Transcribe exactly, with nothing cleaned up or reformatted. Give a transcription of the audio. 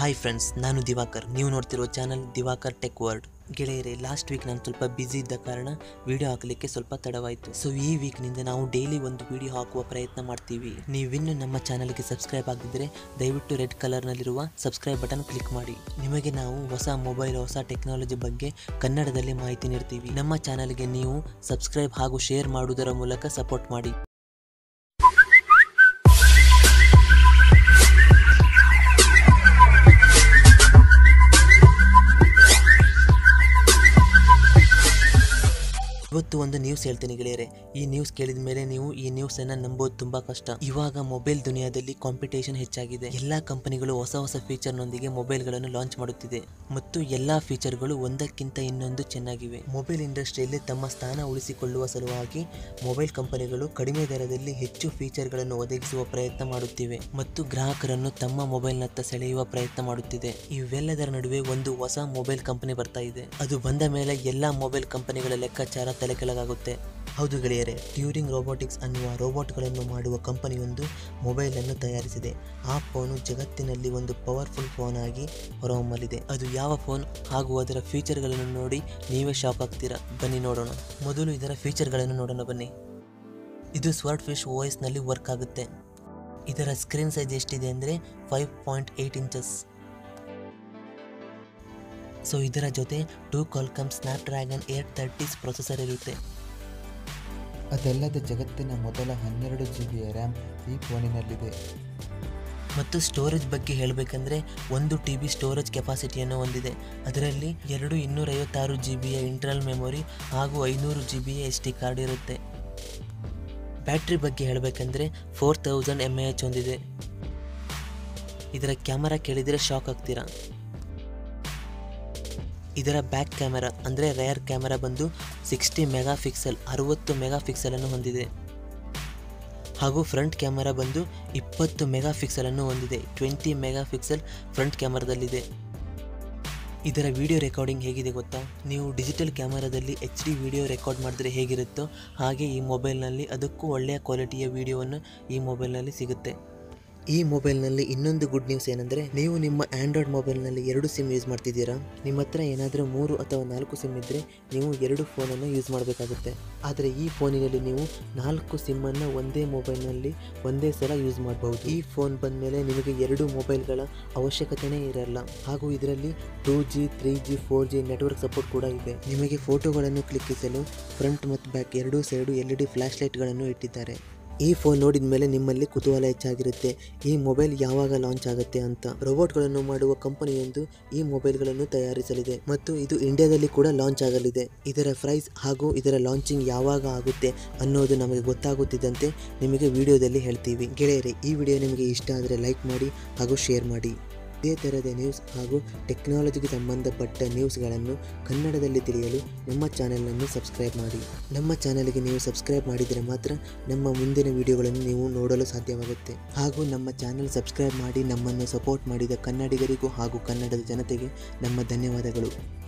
Hi friends, ನಾನು ದಿವಾಕರ್. ನೀವು ನೋಡ್ತಿರೋ ಚಾನಲ್ ದಿವಾಕರ್ ಟೆಕ್ ವರ್ಲ್ಡ್. ಗೆಳೆಯರೆ, ಲಾಸ್ಟ್ ವೀಕ್ ನಾನು ಸ್ವಲ್ಪ ಬ್ಯುಸಿ ಇದ್ದ ಕಾರಣ ವಿಡಿಯೋ ಹಾಕಲಿಕ್ಕೆ ಸ್ವಲ್ಪ ತಡವಾಯಿತು. ಸೊ ಈ ವೀಕ್ನಿಂದ ನಾವು ಡೈಲಿ ಒಂದು ವಿಡಿಯೋ ಹಾಕುವ ಪ್ರಯತ್ನ ಮಾಡ್ತೀವಿ. ನೀವಿನ್ನು ನಮ್ಮ ಚಾನಲ್ಗೆ ಸಬ್ಸ್ಕ್ರೈಬ್ ಆಗಿದ್ದರೆ ದಯವಿಟ್ಟು ರೆಡ್ ಕಲರ್ನಲ್ಲಿರುವ ಸಬ್ಸ್ಕ್ರೈಬ್ ಬಟನ್ ಕ್ಲಿಕ್ ಮಾಡಿ. ನಿಮಗೆ ನಾವು ಹೊಸ ಮೊಬೈಲ್, ಹೊಸ ಟೆಕ್ನಾಲಜಿ ಬಗ್ಗೆ ಕನ್ನಡದಲ್ಲಿ ಮಾಹಿತಿ ನೀಡ್ತೀವಿ. ನಮ್ಮ ಚಾನಲ್ಗೆ ನೀವು ಸಬ್ಸ್ಕ್ರೈಬ್ ಹಾಗೂ ಶೇರ್ ಮಾಡುವುದರ ಮೂಲಕ ಸಪೋರ್ಟ್ ಮಾಡಿ. ಇವತ್ತು ಒಂದು ನ್ಯೂಸ್ ಹೇಳ್ತೀನಿ ಗೆಳೆಯರೆ. ಈ ನ್ಯೂಸ್ ಕೇಳಿದ ಮೇಲೆ ನೀವು ಈ ನ್ಯೂಸ್ ಅನ್ನ ನಂಬೋದು ತುಂಬಾ ಕಷ್ಟ. ಇವಾಗ ಮೊಬೈಲ್ ದುನಿಯಾದಲ್ಲಿ ಕಾಂಪಿಟೇಷನ್ ಹೆಚ್ಚಾಗಿದೆ. ಎಲ್ಲಾ ಕಂಪನಿಗಳು ಹೊಸ ಹೊಸ ಫೀಚರ್ ನೊಂದಿಗೆ ಮೊಬೈಲ್ ಗಳನ್ನು ಲಾಂಚ್ ಮಾಡುತ್ತಿದೆ ಮತ್ತು ಎಲ್ಲಾ ಫೀಚರ್ಗಳು ಒಂದಕ್ಕಿಂತ ಇನ್ನೊಂದು ಚೆನ್ನಾಗಿವೆ. ಮೊಬೈಲ್ ಇಂಡಸ್ಟ್ರಿಯಲ್ಲಿ ತಮ್ಮ ಸ್ಥಾನ ಉಳಿಸಿಕೊಳ್ಳುವ ಸಲುವಾಗಿ ಮೊಬೈಲ್ ಕಂಪನಿಗಳು ಕಡಿಮೆ ದರದಲ್ಲಿ ಹೆಚ್ಚು ಫೀಚರ್ ಗಳನ್ನು ಒದಗಿಸುವ ಪ್ರಯತ್ನ ಮಾಡುತ್ತಿವೆ ಮತ್ತು ಗ್ರಾಹಕರನ್ನು ತಮ್ಮ ಮೊಬೈಲ್ ನತ್ತ ಸೆಳೆಯುವ ಪ್ರಯತ್ನ ಮಾಡುತ್ತಿದೆ. ಇವೆಲ್ಲದರ ನಡುವೆ ಒಂದು ಹೊಸ ಮೊಬೈಲ್ ಕಂಪನಿ ಬರ್ತಾ ಇದೆ. ಅದು ಬಂದ ಮೇಲೆ ಎಲ್ಲಾ ಮೊಬೈಲ್ ಕಂಪನಿಗಳ ಲೆಕ್ಕಾಚಾರ ತಲೆ ಕೆಳಗಾಗುತ್ತೆ. ಹೌದು ಗೆಳೆಯರೆ, ಟ್ಯೂರಿಂಗ್ ರೋಬೋಟಿಕ್ಸ್ ಅನ್ನುವ ರೋಬೋಟ್ಗಳನ್ನು ಮಾಡುವ ಕಂಪನಿಯೊಂದು ಮೊಬೈಲ್ ಅನ್ನು ತಯಾರಿಸಿದೆ. ಆ ಫೋನು ಜಗತ್ತಿನಲ್ಲಿ ಒಂದು ಪವರ್ಫುಲ್ ಫೋನ್ ಆಗಿ ಹೊರಹೊಮ್ಮಲಿದೆ. ಅದು ಯಾವ ಫೋನ್ ಹಾಗೂ ಅದರ ಫೀಚರ್ಗಳನ್ನು ನೋಡಿ ನೀವೇ ಶಾಕ್ ಆಗ್ತೀರಾ. ಬನ್ನಿ ನೋಡೋಣ. ಮೊದಲು ಇದರ ಫೀಚರ್ಗಳನ್ನು ನೋಡೋಣ ಬನ್ನಿ. ಇದು ಸ್ವರ್ಡ್ ಫಿಶ್ ಓ ಎಸ್ ನಲ್ಲಿ ವರ್ಕ್ ಆಗುತ್ತೆ. ಇದರ ಸ್ಕ್ರೀನ್ ಸೈಜ್ ಎಷ್ಟಿದೆ ಅಂದರೆ five point eight inches. So ಇದರ ಜೊತೆ two Qualcomm Snapdragon eight thirties processor ಇರುತ್ತೆ. ಅದಲ್ಲದೆ ಜಗತ್ತಿನ ಮೊದಲ ಹನ್ನೆರಡು ಜಿ ಬಿಯ ರ್ಯಾಮ್ ಈ ಫೋನಿನಲ್ಲಿದೆ. ಮತ್ತು ಸ್ಟೋರೇಜ್ ಬಗ್ಗೆ ಹೇಳಬೇಕಂದ್ರೆ ಒಂದು ಟಿ ಬಿ ಸ್ಟೋರೇಜ್ ಕೆಪಾಸಿಟಿಯನ್ನು ಹೊಂದಿದೆ. ಅದರಲ್ಲಿ ಎರಡು ಇನ್ನೂರ ಐವತ್ತಾರು ಜಿ ಬಿಯ ಇಂಟರ್ನಲ್ ಮೆಮೊರಿ ಹಾಗೂ ಐನೂರು ಜಿ ಬಿಯ ಎಸ್ ಡಿ ಕಾರ್ಡ್ ಇರುತ್ತೆ. ಬ್ಯಾಟ್ರಿ ಬಗ್ಗೆ ಹೇಳಬೇಕಂದ್ರೆ four thousand M A H ಹೊಂದಿದೆ. ಇದರ ಕ್ಯಾಮರಾ ಕೇಳಿದರೆ ಶಾಕ್ ಆಗ್ತೀರಾ. ಇದರ ಬ್ಯಾಕ್ ಕ್ಯಾಮೆರಾ ಅಂದರೆ ರೇರ್ ಕ್ಯಾಮೆರಾ ಬಂದು ಸಿಕ್ಸ್ಟಿ ಮೆಗಾ ಪಿಕ್ಸೆಲ್ ಅರವತ್ತು ಮೆಗಾ ಪಿಕ್ಸೆಲ್ ಅನ್ನು ಹೊಂದಿದೆ. ಹಾಗೂ ಫ್ರಂಟ್ ಕ್ಯಾಮೆರಾ ಬಂದು ಇಪ್ಪತ್ತು ಮೆಗಾ ಪಿಕ್ಸೆಲ್ ಅನ್ನು ಹೊಂದಿದೆ. ಟ್ವೆಂಟಿ ಮೆಗಾ ಪಿಕ್ಸೆಲ್ ಫ್ರಂಟ್ ಕ್ಯಾಮೆರಾದಲ್ಲಿದೆ. ಇದರ ವಿಡಿಯೋ ರೆಕಾರ್ಡಿಂಗ್ ಹೇಗಿದೆ ಗೊತ್ತಾ? ನೀವು ಡಿಜಿಟಲ್ ಕ್ಯಾಮೆರಾದಲ್ಲಿ ಎಚ್ ಡಿ ವಿಡಿಯೋ ರೆಕಾರ್ಡ್ ಮಾಡಿದ್ರೆ ಹೇಗಿರುತ್ತೋ ಹಾಗೆ ಈ ಮೊಬೈಲ್ನಲ್ಲಿ ಅದಕ್ಕೂ ಒಳ್ಳೆಯ ಕ್ವಾಲಿಟಿಯ ವಿಡಿಯೋವನ್ನು ಈ ಮೊಬೈಲ್ನಲ್ಲಿ ಸಿಗುತ್ತೆ. ಈ ಮೊಬೈಲ್ನಲ್ಲಿ ಇನ್ನೊಂದು ಗುಡ್ ನ್ಯೂಸ್ ಏನಂದರೆ, ನೀವು ನಿಮ್ಮ ಆ್ಯಂಡ್ರಾಯ್ಡ್ ಮೊಬೈಲ್ನಲ್ಲಿ ಎರಡು ಸಿಮ್ ಯೂಸ್ ಮಾಡ್ತಿದ್ದೀರಾ. ನಿಮ್ಮ ಹತ್ರ ಏನಾದರೂ ಮೂರು ಅಥವಾ ನಾಲ್ಕು ಸಿಮ್ ಇದ್ದರೆ ನೀವು ಎರಡು ಫೋನನ್ನು ಯೂಸ್ ಮಾಡಬೇಕಾಗುತ್ತೆ. ಆದರೆ ಈ ಫೋನಿನಲ್ಲಿ ನೀವು ನಾಲ್ಕು ಸಿಮ್ಮನ್ನು ಒಂದೇ ಮೊಬೈಲ್ನಲ್ಲಿ ಒಂದೇ ಸಲ ಯೂಸ್ ಮಾಡಬಹುದು. ಈ ಫೋನ್ ಬಂದ ಮೇಲೆ ನಿಮಗೆ ಎರಡು ಮೊಬೈಲ್ಗಳ ಅವಶ್ಯಕತೆಯೇ ಇರಲ್ಲ. ಹಾಗೂ ಇದರಲ್ಲಿ two G three G four G network support ಕೂಡ ಇದೆ. ನಿಮಗೆ ಫೋಟೋಗಳನ್ನು ಕ್ಲಿಕ್ಕಿಸಲು ಫ್ರಂಟ್ ಮತ್ತು ಬ್ಯಾಕ್ ಎರಡೂ side L E D flash ಲೈಟ್ಗಳನ್ನು ಇಟ್ಟಿದ್ದಾರೆ. ಈ ಫೋನ್ ನೋಡಿದ ಮೇಲೆ ನಿಮ್ಮಲ್ಲಿ ಕುತೂಹಲ ಹೆಚ್ಚಾಗಿರುತ್ತೆ, ಈ ಮೊಬೈಲ್ ಯಾವಾಗ ಲಾಂಚ್ ಆಗುತ್ತೆ ಅಂತ. ರೋಬೋಟ್ಗಳನ್ನು ಮಾಡುವ ಕಂಪನಿಯೊಂದು ಈ ಮೊಬೈಲ್ಗಳನ್ನು ತಯಾರಿಸಲಿದೆ ಮತ್ತು ಇದು ಇಂಡಿಯಾದಲ್ಲಿ ಕೂಡ ಲಾಂಚ್ ಆಗಲಿದೆ. ಇದರ ಪ್ರೈಸ್ ಹಾಗೂ ಇದರ ಲಾಂಚಿಂಗ್ ಯಾವಾಗ ಆಗುತ್ತೆ ಅನ್ನೋದು ನಮಗೆ ಗೊತ್ತಾಗುತ್ತಿದ್ದಂತೆ ನಿಮಗೆ ವಿಡಿಯೋದಲ್ಲಿ ಹೇಳ್ತೀವಿ. ಗೆಳೆಯರೆ, ಈ ವಿಡಿಯೋ ನಿಮಗೆ ಇಷ್ಟ ಆದರೆ ಲೈಕ್ ಮಾಡಿ ಹಾಗೂ ಶೇರ್ ಮಾಡಿ. ಇದೇ ಥರದ ನ್ಯೂಸ್ ಹಾಗೂ ಟೆಕ್ನಾಲಜಿಗೆ ಸಂಬಂಧಪಟ್ಟ ನ್ಯೂಸ್ಗಳನ್ನು ಕನ್ನಡದಲ್ಲಿ ತಿಳಿಯಲು ನಮ್ಮ ಚಾನೆಲನ್ನು ಸಬ್ಸ್ಕ್ರೈಬ್ ಮಾಡಿ. ನಮ್ಮ ಚಾನೆಲ್ಗೆ ನೀವು ಸಬ್ಸ್ಕ್ರೈಬ್ ಮಾಡಿದರೆ ಮಾತ್ರ ನಮ್ಮ ಮುಂದಿನ ವಿಡಿಯೋಗಳನ್ನು ನೀವು ನೋಡಲು ಸಾಧ್ಯವಾಗುತ್ತೆ. ಹಾಗೂ ನಮ್ಮ ಚಾನೆಲ್ ಸಬ್ಸ್ಕ್ರೈಬ್ ಮಾಡಿ ನಮ್ಮನ್ನು ಸಪೋರ್ಟ್ ಮಾಡಿದ ಕನ್ನಡಿಗರಿಗೂ ಹಾಗೂ ಕನ್ನಡದ ಜನತೆಗೆ ನಮ್ಮ ಧನ್ಯವಾದಗಳು.